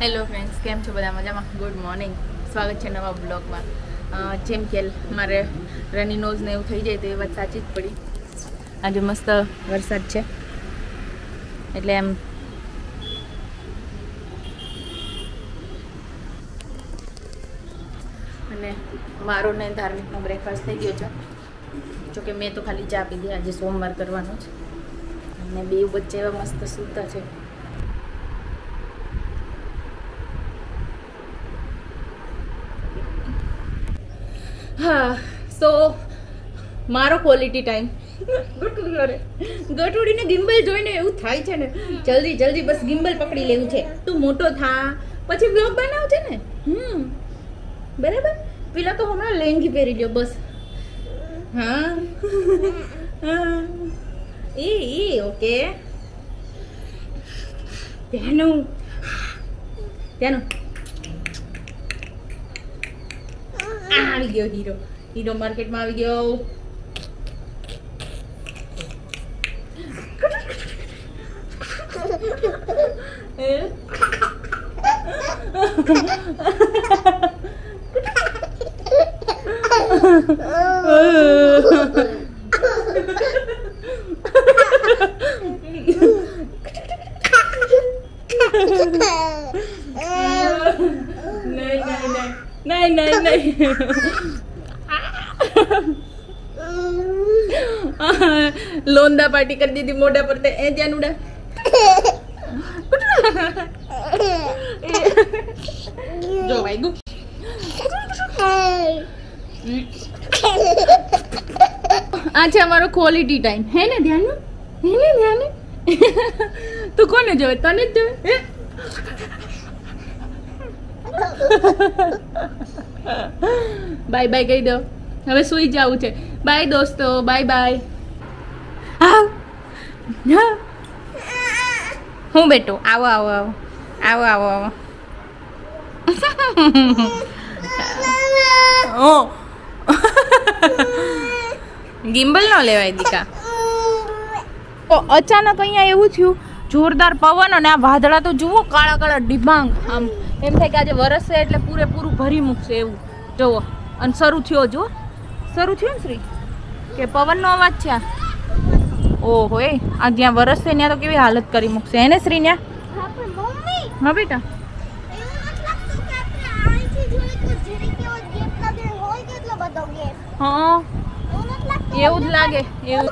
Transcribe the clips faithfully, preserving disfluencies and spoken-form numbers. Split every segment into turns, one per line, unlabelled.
Hello friends, કેમ છો બધા? મજામાં? ગુડ મોર્નિંગ, સ્વાગત છે નવા બ્લોગમાં. જેમ કે મારે રની નોઝ ને એવું થઈ જાય તો એ વાત સાચી જ પડી. આજે મસ્ત વરસાદ છે એટલે એમ અને મારો ને ધાર્મિકનો બ્રેકફાસ્ટ થઈ ગયો છે. જોકે મેં તો ખાલી ચા પીધી, આજે સોમવાર કરવાનો છે અને બે વચ્ચે એવા મસ્ત સૂતા છે. હા, સો મારો ક્વોલિટી ટાઈમ ગટુડી અરે ગટુડીને ગિમ્બલ જોઈને એવું થાય છે ને, જલ્દી જલ્દી બસ ગિમ્બલ પકડી લેવું છે. તું મોટો થા પછી બ્લોગ બનાવ છે ને. હમ બરાબર. પેલા તો હમણાં લેંગી પહેરી લ્યો બસ. હા હા એ એ ઓકે. ત્યાંનું ત્યાંનું આવી ગયો હીરો. હીરો માર્કેટમાં આવી ગયો. નહીં નહીં નહીં લોંદા પાર્ટી કરી દીધી મોઢા પર. એ ત્યાં ઉડા જો વાગ્યું. આ છે અમારો ક્વોલિટી ટાઈમ. હે ને ધ્યાન હે ને ધ્યાન. તું કોને જોવે? તને જ જોવે. બાય બાય કહી દો. હવે સુઈ જવું છે. બાય દોસ્તો, બાય બાય. હા હું બેટો આવો આવો આવો આવો આવો આવો. ઓ ગિમ્બલ ન લેવાય દીકા. તો અચાનક અહીંયા એવું થયું, જોરદાર પવન અને આ વાદળા તો જુઓ, કાળા કાળા ડિબાંગ. આમ એમ થાય કે આજે વરસશે એટલે પૂરેપૂરું ભરી મૂકશે એવું. જુઓ અને શરૂ થયો. જુઓ શરૂ થયો ને શ્રી, કે પવનનો અવાજ છે. ઓહો એ આ જ્યાં વરસશે ત્યાં તો કેવી હાલત કરી મૂકશે એને શ્રી ત્યાં. હા બેટા. હા એવું જ લાગે. એવું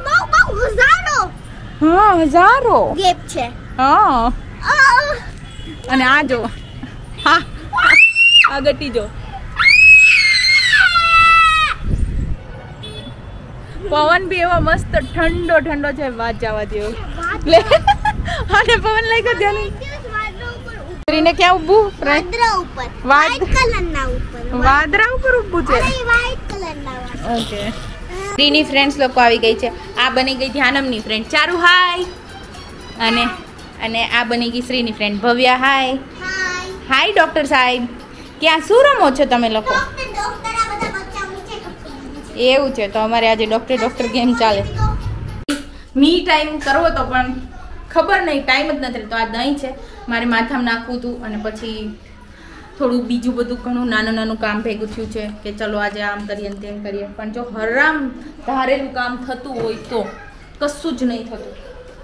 હા હજારો ગેપ છે. હા અને આ જો હા આ ગટી જો. પવન બી એવો મસ્ત ઠંડો ઠંડો છે, વાત જવા જેવો. અને પવન લઈ ગયો ધ્યાન. શ્રીને ક્યાં ઊભું? વાદરા ઉપર. વ્હાઈટ કલરના ઉપર. વાદરા ઉપર ઊભું છે. વ્હાઈટ કલરના. ઓકે. શ્રીની ફ્રેન્ડ્સ લોકો આવી ગઈ છે. આ બની ગઈ ધ્યાનમની ફ્રેન્ડ ચારુ. હાય. અને અને આ બની ગઈ શ્રીની friend Bhavya. Hi hi doctor સાહેબ. ક્યાં શું રમો છો તમે લોકો? એવું છે તો અમારે આજે ડોક્ટર ડોક્ટર ગેમ ચાલે. મી ટાઈમ કરવો તો પણ ખબર નહીં, ટાઈમ જ નથી. તો આ દહીં છે મારે માથામાં નાખવું હતું અને પછી થોડું બીજું બધું ઘણું નાનું નાનું કામ ભેગું થયું છે કે ચલો આજે આમ કરીએ ને તેમ કરીએ. પણ જો હરામ ધારેલું કામ થતું હોય તો કશું જ નહીં થતું.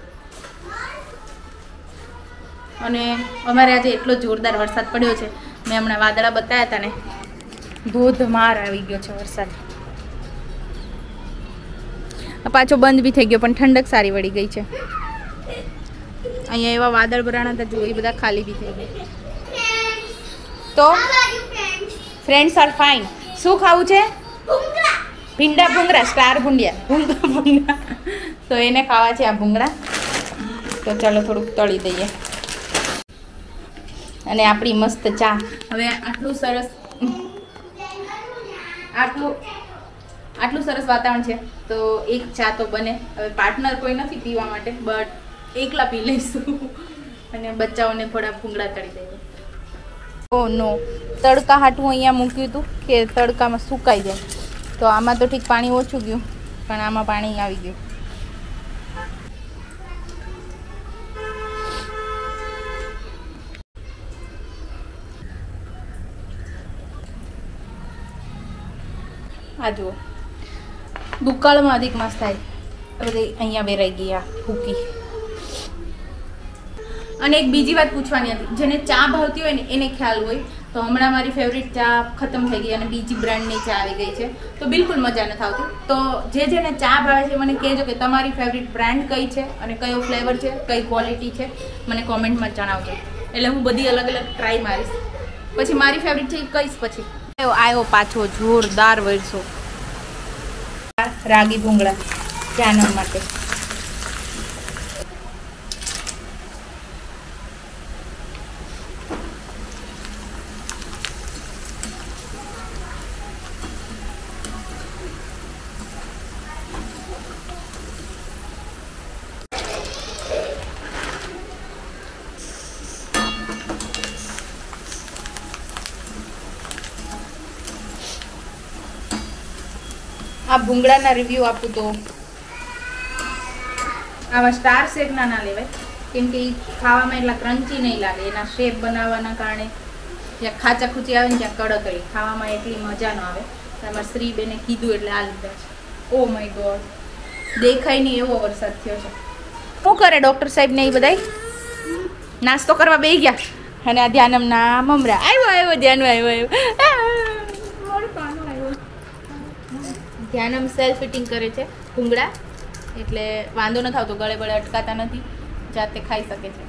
અને અમારે આજે એટલો જોરદાર વરસાદ પડ્યો છે. મેં હમણાં વાદળા બતાવ્યા હતા ને, ધોધમાર આવી ગયો છે વરસાદ. પાછો બંધ બી થઈ ગયો પણ ઠંડક સારી વળી ગઈ છે. અહીંયા એવા વાદળ ભરાણા હતા જો, એ બધા ખાલી બી થઈ ગયા. તો ફ્રેન્ડ્સ આર ફાઇન. શું ખાવું છે? ભીંડા ભૂંગળા. સ્ટાર ભૂંડિયા ભૂંગળા ભૂંગળા તો એને ખાવા છે આ ભૂંગળા. તો ચાલો થોડુંક તળી દઈએ. અને આપણી મસ્ત ચા. હવે આટલું સરસ આટલું આટલું સરસ વાતાવરણ છે તો એક ચા તો બને. હવે પાર્ટનર કોઈ નથી પીવા માટે, બટ એકલા પી લઈશું અને બચ્ચાઓને થોડા ભૂંગળા તળી દઈએ. ઓ નો, તડકા હાટું અહીંયા મૂક્યું હતું કે તડકામાં સુકાઈ જાય. તો આમાં તો ઠીક પાણી ઓછું ગયું પણ આમાં પાણી આવી ગયું. આ જુઓ દુકાળમાં અધિક માસ થાય બધી અહીંયા વેરાઈ ગયા ભૂકી. અને એક બીજી વાત પૂછવાની હતી, જેને ચા ભાવતી હોય ને એને ખ્યાલ હોય તો હમણાં મારી ફેવરિટ ચા ખતમ થઈ ગઈ અને બીજી બ્રાન્ડની ચા આવી ગઈ છે તો બિલકુલ મજા નથી આવતી. તો જે જેને ચા ભાવે છે મને કહેજો કે તમારી ફેવરિટ બ્રાન્ડ કઈ છે અને કયો ફ્લેવર છે, કઈ ક્વોલિટી છે, મને કોમેન્ટમાં જણાવજો. એટલે હું બધી અલગ અલગ ટ્રાય મારીશ, પછી મારી ફેવરિટ છે એ કહીશ. પછી આવ્યો પાછો જોરદાર વરસો રાગી ભૂંગળા જાનમ માટે. આ ભૂંગળાના રિવ્યૂ આપું તો આવા સ્ટાર શેપના ના લેવાય, કેમ કે એ ખાવામાં એટલા ક્રન્ચી નહીં લાગે. એના શેપ બનાવવાના કારણે જ્યાં ખાચા ખૂચી આવે ને ત્યાં કડક રહી ખાવામાં એટલી મજા ન આવે. અમારા શ્રી બેને કીધું એટલે આ લીધા છે. ઓ માય ગોડ, દેખાય નહીં એવો વરસાદ થયો છે. શું કરે ડૉક્ટર સાહેબ ને એ બધા નાસ્તો કરવા બેસી ગયા અને આ ધ્યાનમ ના મમરા આવ્યો આવ્યો ધ્યાન આવ્યો આવ્યો ધ્યાનમ સેલ્ફ ફિટિંગ કરે છે ભૂંગળા, એટલે વાંધો નથી આવતો, ગળે બળે અટકાતા નથી, જાતે ખાઈ શકે છે.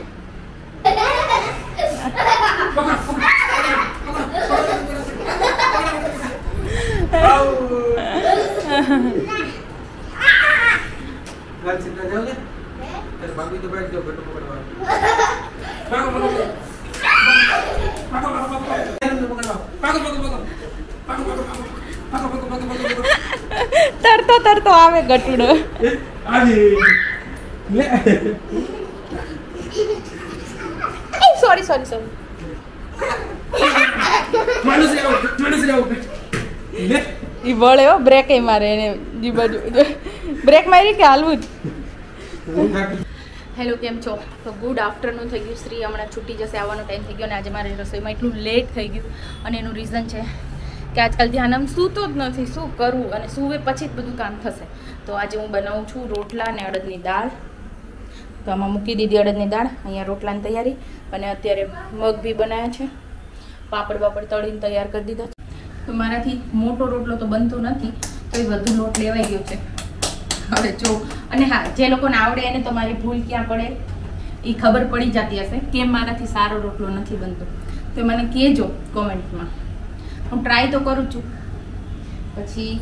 તરતો તરતો આવે ગટુડો. સોરી સોરી સોરી ઈ વળે હો, બ્રેક એ મારે એને જી બાજુ બ્રેક મારી કે હાલવું જ. હેલો, કેમ છો? તો ગુડ આફ્ટરનૂન થઈ ગયું. શ્રી હમણાં છૂટી જશે, આવવાનો ટાઈમ થઈ ગયો અને આજે મારે રસોઈમાં એટલું લેટ થઈ ગયું અને એનું રીઝન છે કે આજકાલ ધ્યાનમ સૂતો જ નથી. શું કરવું, અને સૂવે પછી જ બધું કામ થશે. તો આજે હું બનાવું છું રોટલા અને અડદની દાળ. તો આમાં મૂકી દીધી અડદની દાળ, અહીંયા રોટલાની તૈયારી, અને અત્યારે મગ બી બનાવ્યા છે, પાપડ પાપડ તળીને તૈયાર કરી દીધા છે. તો મારાથી મોટો રોટલો તો બનતો નથી, તો એ વધુ લોટ લેવાઈ ગયો છે. હવે જો, અને હા, જે લોકોને આવડે એને તો મારી ભૂલ ક્યાં પડે એ ખબર પડી જતી હશે, કેમ મારાથી સારો રોટલો નથી બનતો. તો મને કહેજો કોમેન્ટમાં. હું ટ્રાય તો કરું છું. પછી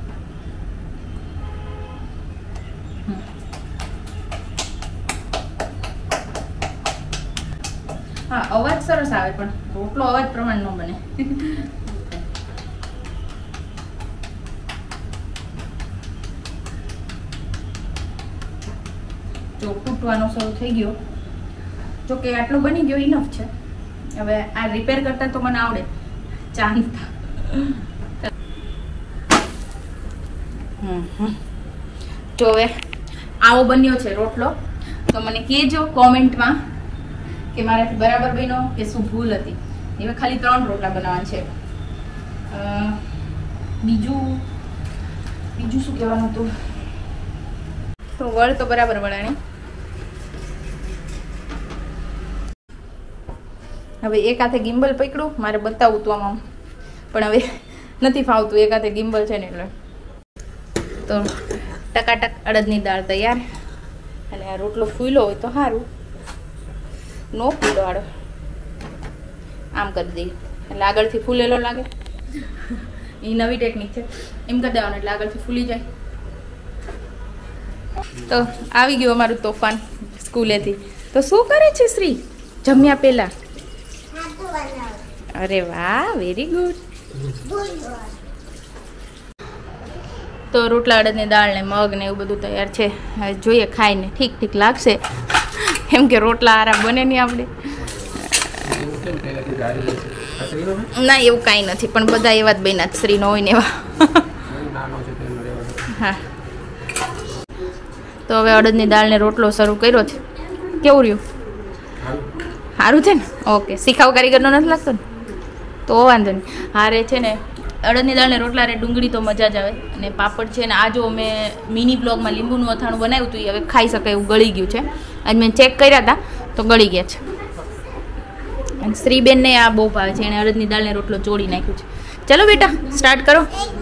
હા, અવાજ સરસ આવે પણ રોટલો અવાજ પ્રમાણ ન બને. જો તૂટવાનો શરૂ થઈ ગયો, જો કે આટલો બની ગયો ઇનફ છે. હવે આ રિપેર કરતા તો મને આવડે ચાંદ. જો હવે આવો બન્યો છે રોટલો, તો મને કહેજો કોમેન્ટમાં કે મારાથી બરાબર બન્યો કે શું ભૂલ હતી. હવે ખાલી ત્રણ રોટલા બનાવવાના છે. બીજું બીજું શું કહેવાનું હતું? તો વળ તો બરાબર વળાણી. હવે એક હાથે ગિમ્બલ પકડું, મારે બતાવું તો આમાં, પણ હવે નથી ફાવતું, એક હાથે ગિમ્બલ છે ને એટલે. તો ટકાટક અડદની દાળ તૈયાર, અને આ રોટલો ફૂલો હોય તો સારું, નો ફૂલો આડો આમ કરી દઈએ એટલે આગળથી ફૂલેલો લાગે. એ નવી ટેકનિક છે, એમ કરી દેવાનું એટલે આગળથી ફૂલી જાય. તો આવી ગયું અમારું તોફાન સ્કૂલેથી. તો શું કરે છે શ્રી જમ્યા પહેલા? અરે વાહ, વેરી ગુડ. તો રોટલા અડદની દાળ ને મગ ને એવું બધું તૈયાર છે. હવે જોઈએ ખાઈને, ઠીક ઠીક લાગશે, એમ કે રોટલા આરામ બને નહીં આપણે. ના એવું કાંઈ નથી, પણ બધા એવા જ બન્યા શ્રી નો હોય ને એવા. હા, તો હવે અડદની દાળ ને રોટલો શરૂ કર્યો છે. કેવું રહ્યું? સારું છે ને? ઓકે. શીખાવ કારીગરનો નથી લાગતો ને? તો વાંધો નહીં. હારે છે ને અડદની દાળ ને રોટલા રે ડુંગળી તો મજા જ આવે અને પાપડ છે. અને આ જો મેં મિની બ્લોગમાં લીંબુનું અથાણું બનાવ્યું હતું, એ હવે ખાઈ શકાય એવું ગળી ગયું છે. આજ મેં ચેક કર્યા હતા તો ગળી ગયા છે. અને શ્રીબેનને આ બહુ ભાવે છે, એણે અડદની દાળ ને રોટલો ચોળી નાખ્યું છે. ચલો બેટા સ્ટાર્ટ કરો.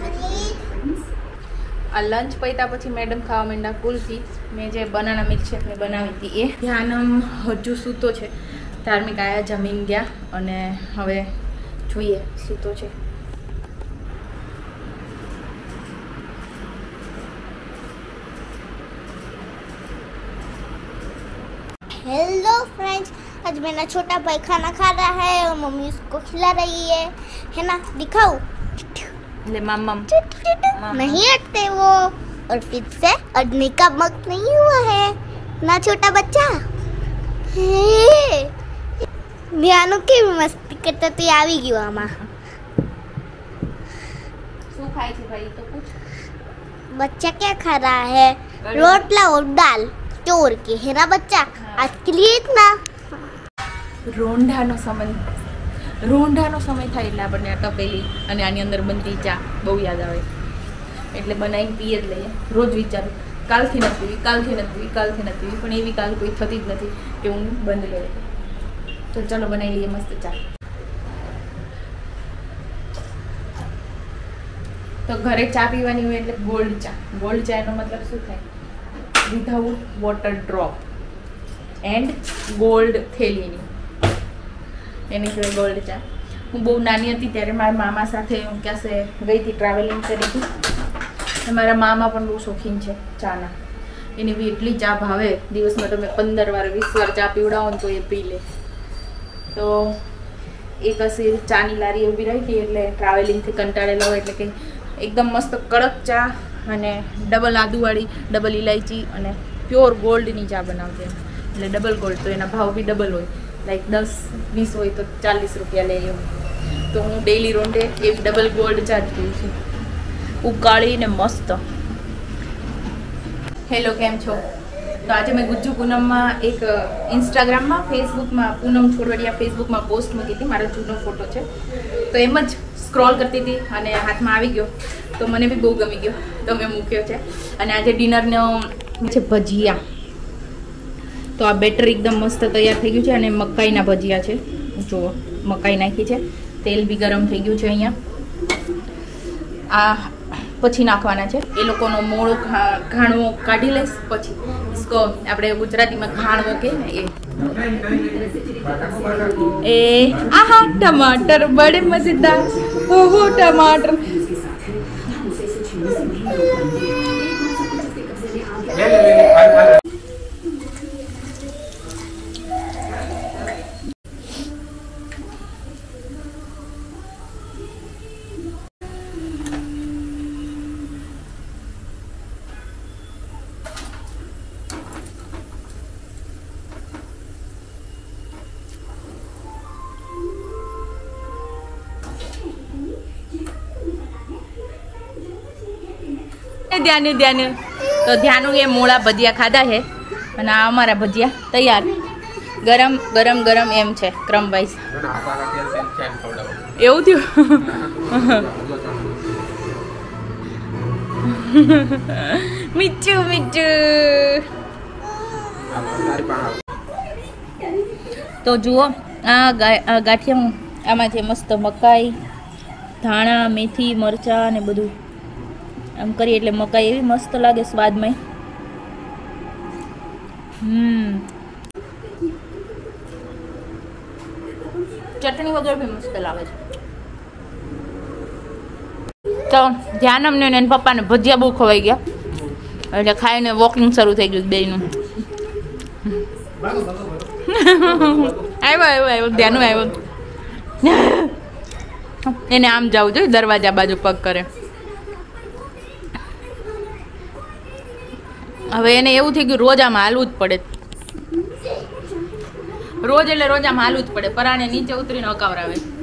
આ લંચ પૈતા પછી મેડમ ખાવા માંડ્યા કુલ્ફી. મેં જે બનાના મિલ્કશેક મેં બનાવી હતી એ. ધ્યાનમ હજુ સૂતો છે. ધાર્મિક આયા જમીન ગયા અને હવે જોઈએ સૂતો છે.
हेलो फ्रेंड्स, आज मेरा छोटा भाई खाना खा रहा है और मम्मी उसको खिला रही है है ना. दिखाओ
ले मम मम
नहीं हटते वो. और फिर से अडने का वक्त नहीं हुआ है ना छोटा बच्चा. ध्यानो के मस्ती करता तो આવી ગયો આમાં.
શું ખાય છે ભાઈ તો પૂછ.
बच्चा क्या खा रहा है? रोटला और दाल चोर के है ना बच्चा. आज के लिए इतना.
રોંઢાનો સમય રોંઢાનો સમય થાય એટલે આપણને આ તપેલી અને આની અંદર બનતી ચા બહુ યાદ આવે. એટલે બનાવીને પીએ જ લઈએ. રોજ વિચારું કાલથી નથી પીવી, કાલથી નથી પીવી, કાલથી નથી પીવી, પણ એવી કાલ કોઈ થતી જ નથી કે હું બંધ લઉં. તો ચલો બનાવી લઈએ મસ્ત ચા. તો ઘરે ચા પીવાની હોય એટલે ગોલ્ડ ચા. ગોલ્ડ ચા એનો મતલબ શું થાય? Without water drop and gold થેલીની, એની કહેવાય ગોલ્ડ ચા. હું બહુ નાની હતી ત્યારે મારા મામા સાથે હું ક્યાંસે ગઈ હતી, ટ્રાવેલિંગ કરી હતી. મારા મામા પણ બહુ શોખીન છે ચાના. એની બી એટલી ચા ભાવે, દિવસમાં તમે પંદર વાર વીસ વાર ચા પીવડાવો ને તો એ પી લે. તો એક હશે ચાની લારી ઊભી રહી હતી એટલે ટ્રાવેલિંગથી કંટાળેલા હોય એટલે કંઈ એકદમ મસ્ત કડક ચા અને ડબલ આદુવાળી, ડબલ ઇલાયચી અને પ્યોર ગોલ્ડની ચા બનાવતી. એટલે ડબલ ગોલ્ડ તો એના ભાવ બી ડબલ હોય, લાઈક દસ વીસ હોય તો ચાલીસ રૂપિયા લે એવું. તો હું ડેઈલી રોંઢે એક ડબલ ગોલ્ડ ચા જ પીઉં છું, ઉકાળીને મસ્ત. હેલો, કેમ છો? તો આજે મેં ગુજ્જુ પૂનમમાં એક ઇન્સ્ટાગ્રામમાં, ફેસબુકમાં, પૂનમ છોડવડિયા ફેસબુકમાં પોસ્ટ મૂકી હતી. મારો જૂનો ફોટો છે. તો એમ જ સ્ક્રોલ કરતી હતી અને હાથમાં આવી ગયો તો મને બી બહુ ગમી ગયો તો મેં મૂક્યો છે. અને આજે ડિનરનો છે ભજીયા. તો આ બેટર એકદમ મસ્ત તૈયાર થઈ ગયું છે અને મકાઈના ભજીયા છે. જુઓ, મકાઈ નાખી છે, તેલ બી ગરમ થઈ ગયું છે. અહીંયા આ પછી નાખવાના છે. એ લોકોનો મોળો ઘાણવો કાઢી લઈશ પછી इसको આપણે ગુજરાતીમાં ઘાણવો કહે ને એ. એ આહા ટમાટર બડે મજેદાર. ઓહો ટમાટર. ધ્યાન ધ્યાન તો ધ્યાનું એ મોળા ભજીયા ખાધા છે અને આ અમારા ભજીયા તૈયાર, ગરમ ગરમ ગરમ એમ છે ક્રમ વાઇઝ. એવું થયું? મીઠું મીઠું. તો જુઓ આ ગાંઠિયા, આમાં છે મસ્ત મકાઈ, ધાણા, મેથી, મરચાં ને બધું આમ કરીએ એટલે મકાઈ એવી મસ્ત લાગે સ્વાદમાં. હમ ચટણી વગર બી મસ્ત લાગે છે. તો ધ્યાન અમને ને એના પપ્પાને ભજીયા બહુ ખવાઈ ગયા એટલે ખાઈને વોકિંગ શરૂ થઈ ગયું બેયનું. આવ્યો આવ્યો આવ્યો ધ્યાનું આવ્યો. એને આમ જવું જોઈએ, દરવાજા બાજુ પગ કરે. હવે એને એવું થઈ ગયું રોજ આમ હાલવું જ પડે, રોજ એટલે રોજ આમ હાલવું જ પડે. પરાણે નીચે ઉતરીને અકાવરાવે.